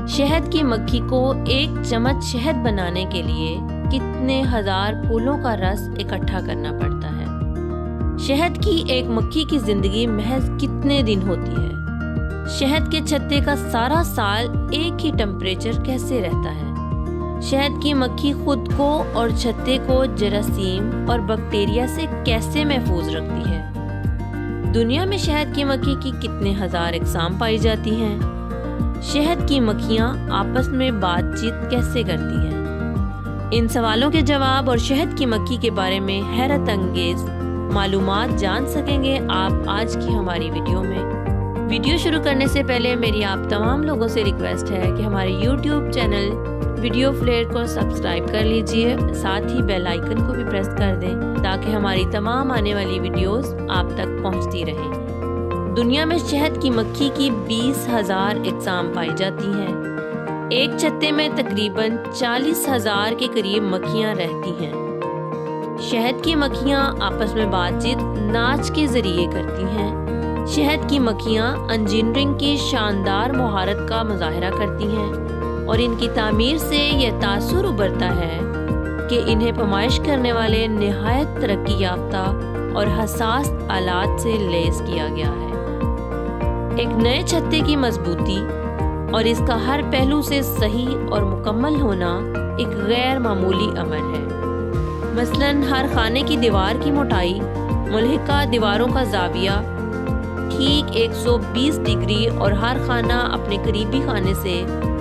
शहद की मक्खी को एक चम्मच शहद बनाने के लिए कितने हजार फूलों का रस इकट्ठा करना पड़ता है। शहद की एक मक्खी की जिंदगी महज कितने दिन होती है। शहद के छत्ते का सारा साल एक ही टेम्परेचर कैसे रहता है। शहद की मक्खी खुद को और छत्ते को जरासीम और बैक्टीरिया से कैसे महफूज रखती है। दुनिया में शहद की मक्खी की कितने हजार अक़साम पाई जाती हैं। शहद की मक्खियाँ आपस में बातचीत कैसे करती हैं। इन सवालों के जवाब और शहद की मक्खी के बारे में हैरत अंगेज मालूमात जान सकेंगे आप आज की हमारी वीडियो में। वीडियो शुरू करने से पहले मेरी आप तमाम लोगों से रिक्वेस्ट है कि हमारे YouTube चैनल वीडियो फ्लेयर को सब्सक्राइब कर लीजिए, साथ ही बेल आइकन को भी प्रेस कर दें ताकि हमारी तमाम आने वाली वीडियोस आप तक पहुंचती रहें। दुनिया में शहद की मक्खी की 20,000 अक़साम पाई जाती हैं। एक छत्ते में तकरीबन 40,000 के करीब मक्खियाँ रहती हैं। शहद की मक्खियाँ आपस में बातचीत नाच के जरिए करती हैं। शहद की मक्खियाँ इंजीनियरिंग की शानदार महारत का मुजाहरा करती हैं और इनकी तामीर से यह तासुर उभरता है कि इन्हें पैमाइश करने वाले निहायत तरक्की याफ्ता और हसास आलात से लैस किया गया है। एक नए छत्ते की मजबूती और इसका हर पहलू से सही और मुकम्मल होना एक गैर मामूली अमर है। मसलन हर खाने की दीवार की मोटाई, मुल्हिका दीवारों का जाविया ठीक 120 डिग्री और हर खाना अपने करीबी खाने से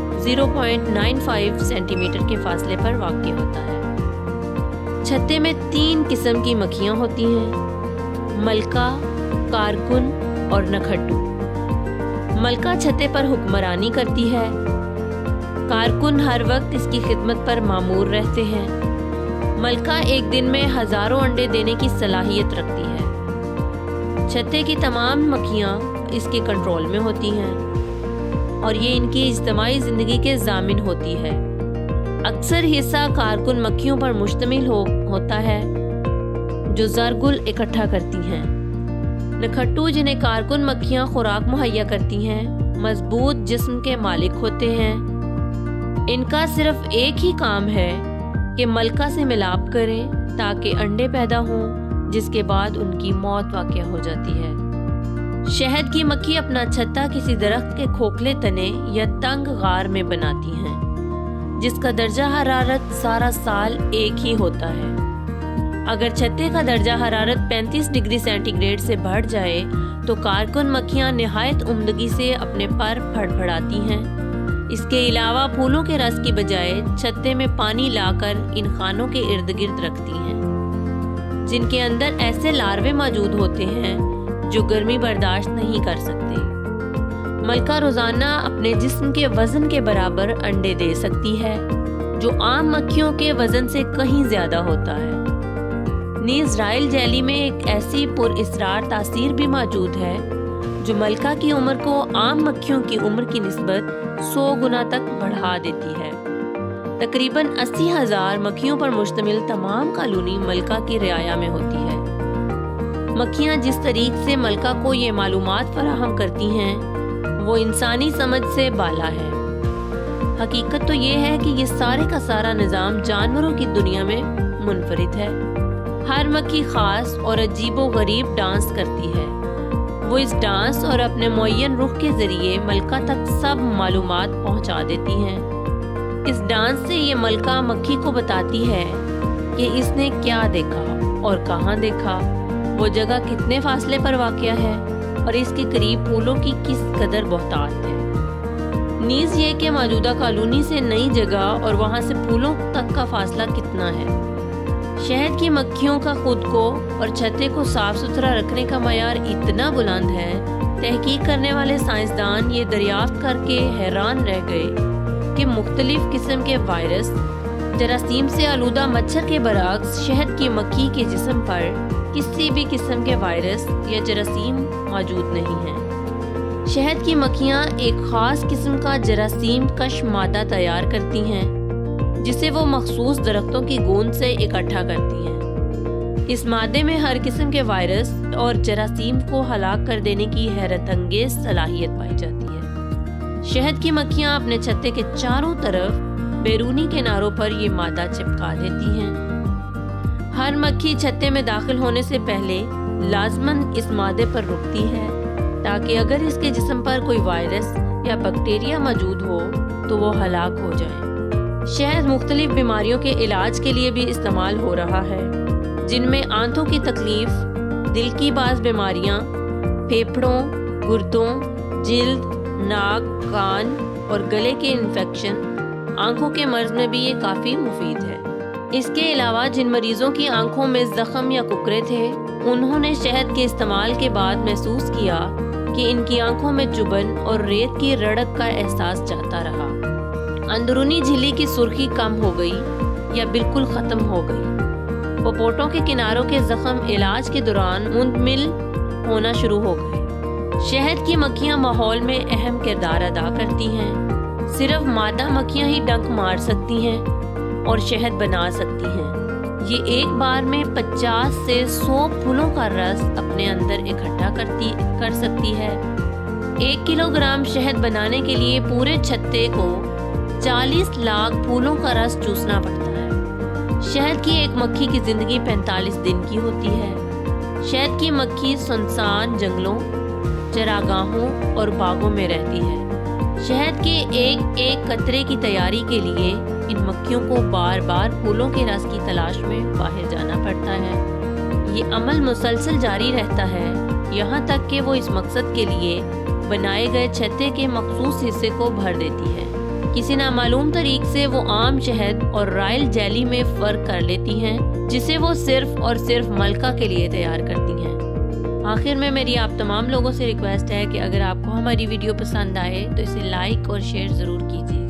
0.95 सेंटीमीटर के फासले पर वाक़ होता है। छत्ते में 3 किस्म की मक्खियाँ होती हैं, मलका, कारकुन और नखट्टू। मलका छत्ते पर हुक्मरानी करती है। कारकुन हर वक्त इसकी खिदमत पर मामूर रहते हैं। मलका एक दिन में हजारों अंडे देने की सलाहियत रखती है। छत्ते की तमाम मक्खियाँ इसके कंट्रोल में होती हैं और ये इनकी इज्तिमाई ज़िंदगी के ज़ामिन होती है। अक्सर हिस्सा कारकुन मक्खियों पर मुश्तमिल होता है जो ज़रगुल इकट्ठा करती हैं। नखट्टू जिन्हें कारकुन मक्खियाँ खुराक मुहैया करती हैं, मजबूत जिस्म के मालिक होते हैं। इनका सिर्फ एक ही काम है कि मलका से मिलाप करें ताकि अंडे पैदा हों, जिसके बाद उनकी मौत वाक़या हो जाती है। शहद की मक्खी अपना छत्ता किसी दरख्त के खोखले तने या तंग गार में बनाती हैं, जिसका दर्जा हरारत सारा साल एक ही होता है। अगर छत्ते का दर्जा हरारत 35 डिग्री सेंटीग्रेड से बढ़ जाए तो कारकुन मक्खियाँ निहायत उम्दगी से अपने पर फड़फड़ाती हैं। इसके अलावा फूलों के रस की बजाय छत्ते में पानी लाकर इन खानों के इर्द गिर्द रखती हैं, जिनके अंदर ऐसे लार्वे मौजूद होते हैं जो गर्मी बर्दाश्त नहीं कर सकते। मलका रोजाना अपने जिस्म के वजन के बराबर अंडे दे सकती है, जो आम मक्खियों के वजन से कहीं ज्यादा होता है। नीज़ रायल जेली में एक ऐसी पुरअसरार तासीर भी मौजूद है जो मलका की उम्र को आम मक्खियों की उम्र की निस्बत 100 गुना तक बढ़ा देती है। तकरीबन 80,000 मक्खियों पर मुश्तमिल तमाम कॉलोनी मलका की रियाया में होती है। मक्खियाँ जिस तरीके से मलका को ये मालूमात फराहम करती हैं वो इंसानी समझ से बाला है। हकीकत तो ये है कि ये सारे का सारा निज़ाम जानवरों की दुनिया में मुनफरिद है। हर मक्खी खास और अजीबो गरीब डांस करती है। वो इस डांस और अपने मुअय्यन रुख के जरिए मलका तक सब मालूमात पहुंचा देती हैं। इस डांस से ये मलका मक्खी को बताती है कि इसने क्या देखा और कहाँ देखा, वो जगह कितने फासले पर वाक़या है और इसके करीब फूलों की किस कदर बहुतात है। नीज़ ये कि मौजूदा कॉलोनी से नई जगह और वहाँ से फूलों तक का फासला कितना है। शहद की मक्खियों का खुद को और छत्ते को साफ सुथरा रखने का मयार इतना बुलंद है, तहकीक करने वाले साइंसदान ये दरियाफ्त करके हैरान रह गए कि मुख्तलिफ किस्म के वायरस जरासीम से आलूदा मच्छर के बरअक्स शहद की मक्खी के जिस्म पर किसी भी किस्म के वायरस या जरासीम मौजूद नहीं है। शहद की मक्खियाँ एक ख़ास किस्म का जरासीम कश मादा तैयार करती हैं जिसे वो मखसूस दरख्तों की गोंद से इकट्ठा करती हैं। इस मादे में हर किस्म के वायरस और जरासीम को हलाक कर देने की हैरत अंगेज सलाहियत पाई जाती है। शहद की मक्खियाँ अपने छत्ते के चारों तरफ बैरूनी किनारों पर ये मादा चिपका देती हैं। हर मक्खी छत्ते में दाखिल होने से पहले लाजमन इस मादे पर रुकती है ताकि अगर इसके जिस्म पर कोई वायरस या बैक्टीरिया मौजूद हो तो वो हलाक हो जाए। शहद मुख्तलिफ बीमारियों के इलाज के लिए भी इस्तेमाल हो रहा है, जिनमें आंतों की तकलीफ, दिल की बाज़ बीमारियां, फेफड़ों, गुर्दों, जिल्द, नाक, कान और गले के इन्फेक्शन, आंखों के मर्ज में भी ये काफ़ी मुफीद है। इसके अलावा जिन मरीजों की आंखों में जख्म या कुकरे थे, उन्होंने शहद के इस्तेमाल के बाद महसूस किया कि इनकी आंखों में चुभन और रेत की रड़क का एहसास जाता रहा। अंदरूनी झिल्ली की सुर्खी कम हो गई या बिल्कुल ख़त्म हो गई। पोपोटों के किनारों के जख्म इलाज के दौरान मुंतमिल होना शुरू हो गए। शहद की मक्खियाँ माहौल में अहम किरदार अदा करती हैं। सिर्फ मादा मक्खियाँ ही डंक मार सकती हैं और शहद बना सकती हैं। ये एक बार में 50 से 100 फूलों का रस अपने अंदर इकट्ठा कर सकती है। 1 किलोग्राम शहद बनाने के लिए पूरे छत्ते को 40 लाख फूलों का रस चूसना पड़ता है। शहद की एक मक्खी की जिंदगी 45 दिन की होती है। शहद की मक्खी सुनसान जंगलों, चरागाहों और बागों में रहती है। शहद के एक एक कतरे की तैयारी के लिए इन मक्खियों को बार बार फूलों के रस की तलाश में बाहर जाना पड़ता है। ये अमल मुसलसल जारी रहता है यहाँ तक कि वो इस मकसद के लिए बनाए गए छत्ते के मखसूस हिस्से को भर देती है। किसी नामालूम तरीक से वो आम शहद और रॉयल जेली में फ़र्क कर लेती हैं, जिसे वो सिर्फ और सिर्फ मलका के लिए तैयार करती हैं। आखिर में मेरी आप तमाम लोगों से रिक्वेस्ट है कि अगर आपको हमारी वीडियो पसंद आए तो इसे लाइक और शेयर ज़रूर कीजिए।